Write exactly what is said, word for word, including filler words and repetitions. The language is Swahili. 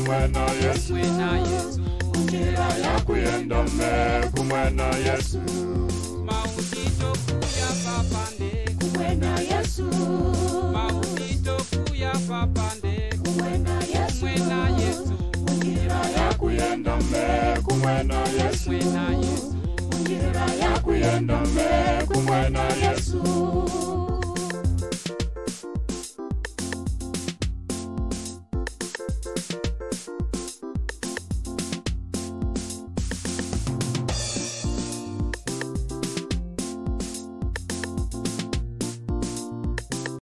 kumwena Yesu, kumwena Yesu, njira ya kuyenda me kumwena Yesu, mautito kuya papande, kumwena Yesu, mautito kuya papande, kumwena Yesu, kumwena Yesu, njira ya kuyenda me kumwena Yesu, kumwena Yesu, njira ya kuyenda me kumwena Yesu.